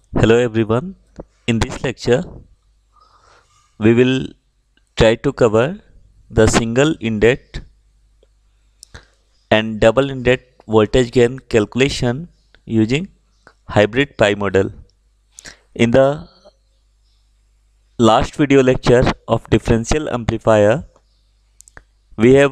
Hello everyone. In this lecture, we will try to cover the single indet and double indet voltage gain calculation using hybrid pi model. In the last video lecture of differential amplifier, we have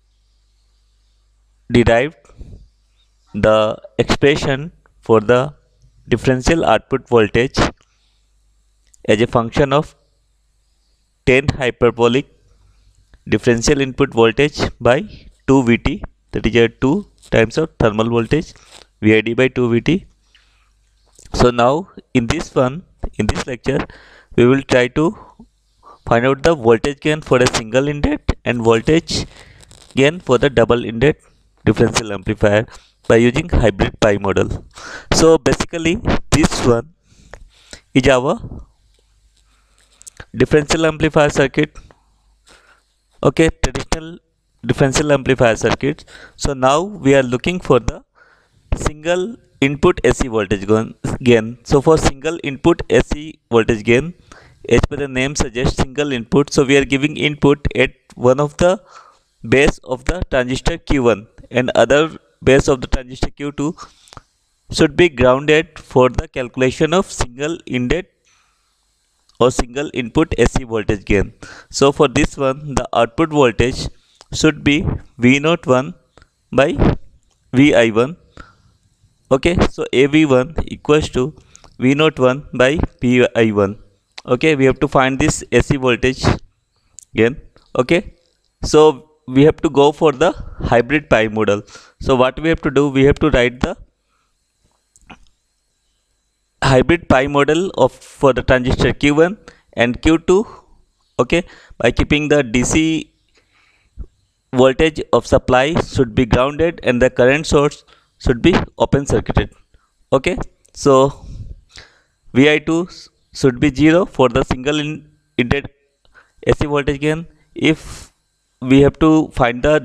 derived the expression for the differential output voltage as a function of 10 hyperbolic differential input voltage by 2 Vt, that is 2 times of thermal voltage Vid by 2 Vt. So now in this lecture we will try to find out the voltage gain for a single indet and voltage gain for the double indet differential amplifier by using hybrid pi model. So basically this one is our differential amplifier circuit. Okay, traditional differential amplifier circuits. So now we are looking for the single input AC voltage gain. So for single input AC voltage gain, as per the name suggests single input, so we are giving input at one of the base of the transistor Q1 and other base of the transistor Q2 should be grounded for the calculation of single indet or single input AC voltage gain. So for this one, the output voltage should be V01 by Vi1. Okay, so AV1 equals to V01 by Vi1. Okay, we have to find this AC voltage gain. Okay, so we have to go for the hybrid pi model. So what we have to do, we have to write the hybrid pi model of for the transistor Q1 and Q2. Okay, by keeping the DC voltage of supply should be grounded and the current source should be open circuited. Okay, so Vi2 should be 0 for the single indet AC voltage gain. If we have to find the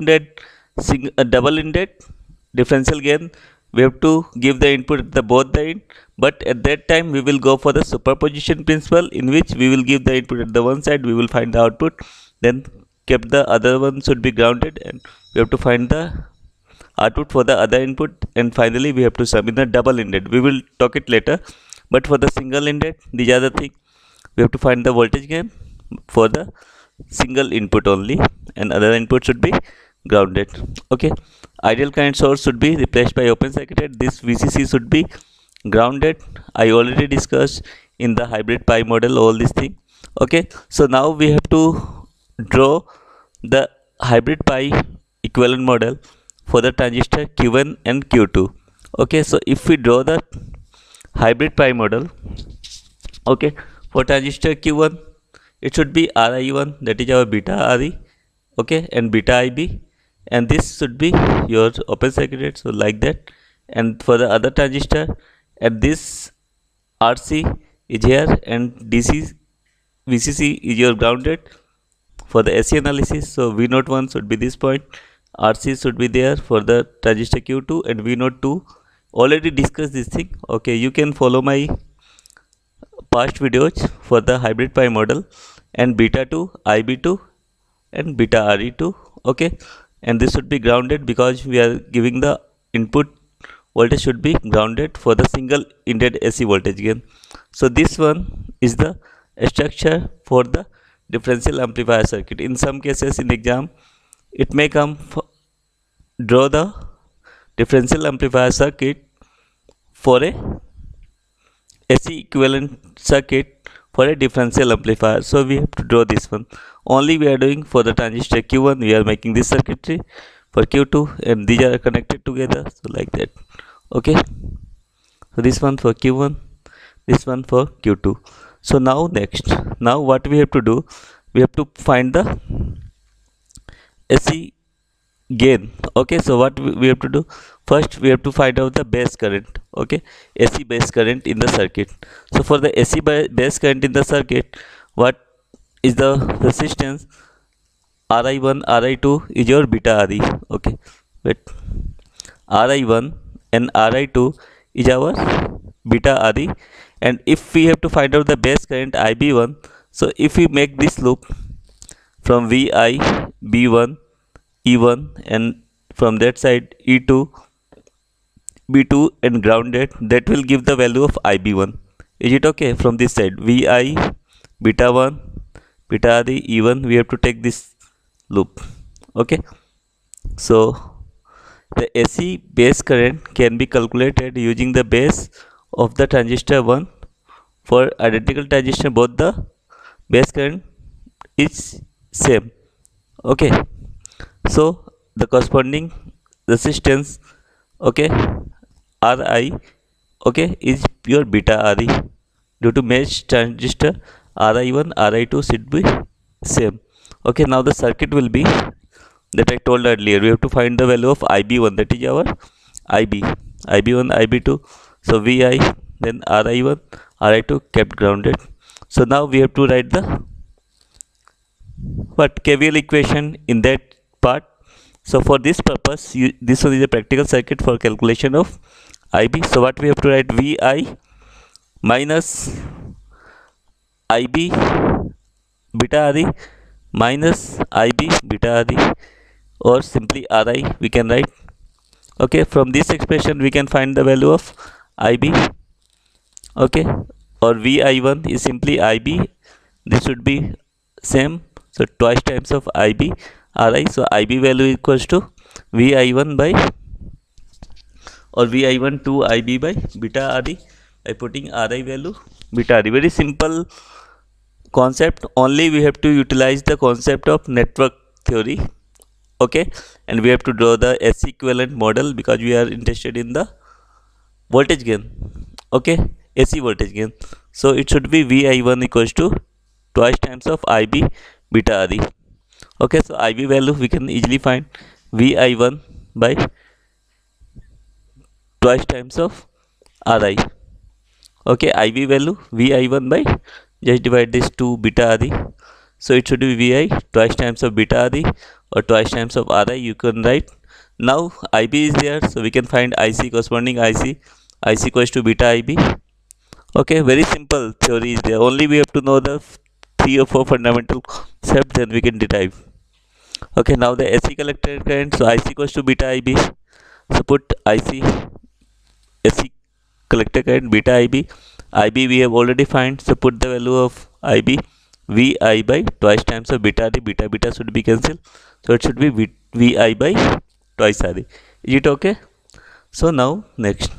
double indet differential gain, we have to give the input at the both the end, but at that time we will go for the superposition principle, in which we will give the input at the one side, we will find the output, then kept the other one should be grounded, and we have to find the output for the other input, and finally we have to sum in the double indet. We will talk it later, but for the single indet, these are the thing. We have to find the voltage gain for the single input only, and other input should be grounded. Okay, ideal current source should be replaced by open circuited. This VCC should be grounded. I already discussed in the hybrid pi model all these things. Okay, so now we have to draw the hybrid pi equivalent model for the transistor Q1 and Q2. Okay, so if we draw the hybrid pi model, okay, for transistor Q1 it should be Ri1, that is our beta Ri, okay, and beta Ib, and this should be your open circuited, so like that. And for the other transistor, and this RC is here and DC VCC is your grounded for the AC analysis. So V01 should be this point, RC should be there for the transistor Q2, and V02 already discussed this thing. Okay, you can follow my past videos for the hybrid pi model, and beta 2, IB2 and beta RE2. Okay, and this should be grounded because we are giving the input voltage should be grounded for the single indet AC voltage gain. So this one is the structure for the differential amplifier circuit. In some cases in exam it may come draw the differential amplifier circuit for a AC equivalent circuit for a differential amplifier. So we have to draw this one. Only we are doing for the transistor Q1, we are making this circuitry for Q2, and these are connected together, so like that. Okay, so this one for Q1, this one for Q2. So now now what we have to do, we have to find the AC gain. Okay, so what we have to do, first we have to find out the base current. Okay, AC base current in the circuit. So for the AC base current in the circuit, what is the resistance? Ri1 Ri2 is your beta Ri. Okay, wait, Ri1 and Ri2 is our beta Adi, and if we have to find out the base current IB1, so if we make this loop from VI B1 E1 and from that side E2 B2 and grounded, that will give the value of IB1. Is it okay? From this side VI beta 1 beta Adi E1, we have to take this loop. Okay, so the AC base current can be calculated using the base of the transistor 1. For identical transistor, both the base current is same. Okay, so the corresponding resistance, okay, Ri, okay, is pure beta Ri. Due to match transistor, Ri1 Ri2 should be same. Okay, now the circuit will be that I told earlier. We have to find the value of IB1, that is our IB, IB1 IB2. so VI, then Ri1 Ri2 kept grounded. So now we have to write the KVL equation in that part. So for this purpose, this one is a practical circuit for calculation of IB. So what we have to write, VI minus IB beta Ri minus IB beta Ri, or simply Ri we can write. Okay, from this expression we can find the value of IB. Okay, or VI1 is simply IB, this should be same, so twice times of IB Ri. So IB value equals to VI1 by, or VI1 to IB by beta Ri, by putting Ri value beta Ri. Very simple concept, only we have to utilize the concept of network theory. Okay, and we have to draw the S equivalent model because we are interested in the voltage gain. Okay, AC voltage gain. So it should be VI1 equals to twice times of IB beta Ri. Okay, so IB value we can easily find, VI1 by twice times of Ri. Okay, IB value VI1 by, just divide this to beta Ri. So it should be VI twice times of beta Ri or twice times of Ri, you can write. Now IB is there, so we can find IC, corresponding IC equals to beta IB. Okay, very simple theory is there, only we have to know the 3 or 4 fundamental concepts, then we can derive. Okay, now the AC collector current, so IC equals to beta IB. So put IC, AC collector current beta IB. IB we have already find, so put the value of IB VI by twice times of beta Ri, beta should be cancelled, so it should be VI by twice Ri. Is it okay? So now next,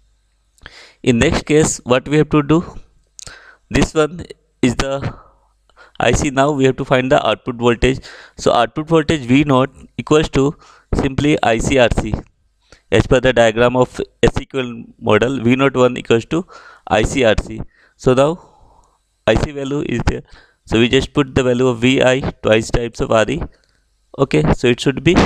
in next case what we have to do, this one is the IC. Now we have to find the output voltage. So output voltage V0 equals to simply ICRC. As per the diagram of SQL model, V01 equals to ICRC. So now IC value is there, so we just put the value of VI twice times of Ri. Okay, so it should be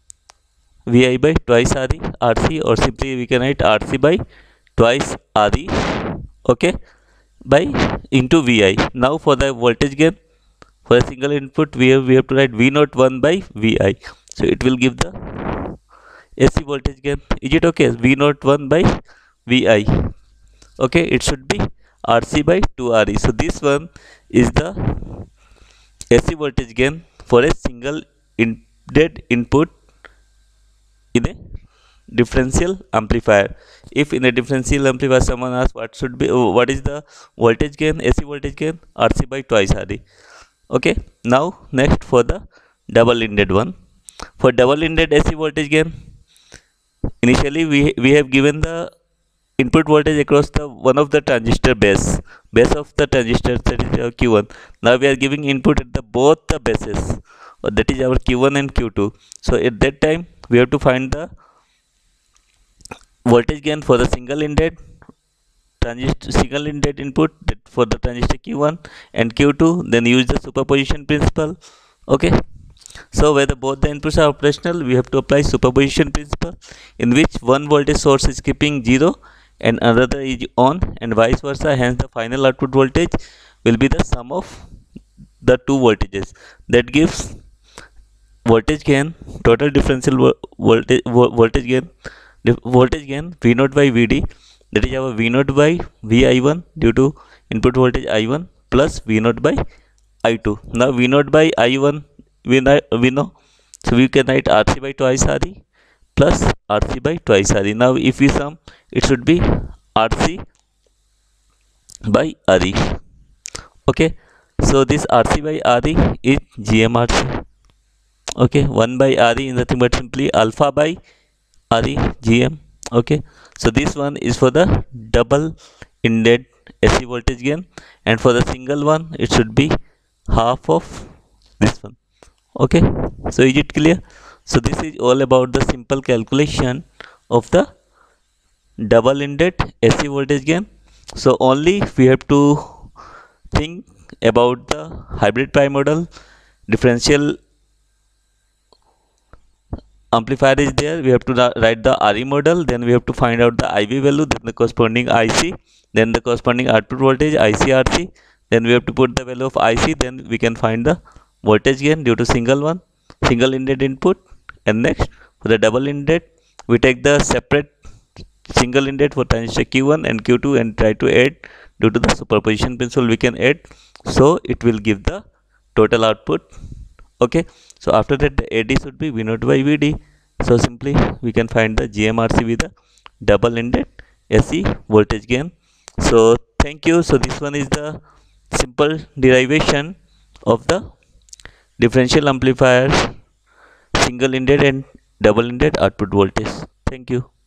VI by twice RC, or simply we can write RC by twice Ri. Okay, by into VI. Now for the voltage gain, for a single input we have to write V01 by VI. So it will give the AC voltage gain. Is it okay? V01 by VI. Okay, it should be RC by 2Re. So this one is the AC voltage gain for a single dead input in a differential amplifier. If in a differential amplifier someone asks what is the voltage gain, AC voltage gain, RC by twice Re. Okay, now next for the double-ended one. For double-ended AC voltage gain, initially we have given the input voltage across the one of the transistor base of the transistor, that is Q1. Now we are giving input at the both the bases, that is our Q1 and Q2. So at that time we have to find the voltage gain for the single-ended input, that for the transistor Q1 and Q2, then use the superposition principle. Okay, so whether both the inputs are operational, we have to apply superposition principle, in which one voltage source is keeping 0 and another is on, and vice versa. Hence the final output voltage will be the sum of the two voltages. That gives voltage gain, total differential voltage gain V0 by Vd, that is our V0 by Vi1 due to input voltage I1 plus V0 by I2. Now V0 by I1 we know, so we can write RC by twice RE plus RC by twice RE. Now if we sum, it should be RC by RE. Okay, so this RC by RE is GMRC. Okay, 1 by RE is nothing but simply alpha by RE GM. Okay, so this one is for the double ended AC voltage gain, and for the single one it should be half of this one. Okay, so is it clear? So this is all about the simple calculation of the double ended AC voltage gain. So only we have to think about the hybrid pi model. Differential amplifier is there, we have to write the RE model, then we have to find out the IV value, then the corresponding IC, then the corresponding output voltage ICRC, then we have to put the value of IC, then we can find the voltage gain due to single ended input. And next, for the double ended, we take the separate single ended for transistor Q1 and Q2 and try to add. Due to the superposition principle we can add, so it will give the total output. Okay, so after that the AD should be V0 by VD. So simply we can find the GMRC with the double ended AC voltage gain. So thank you. So this one is the simple derivation of the differential amplifiers single ended and double ended output voltage. Thank you.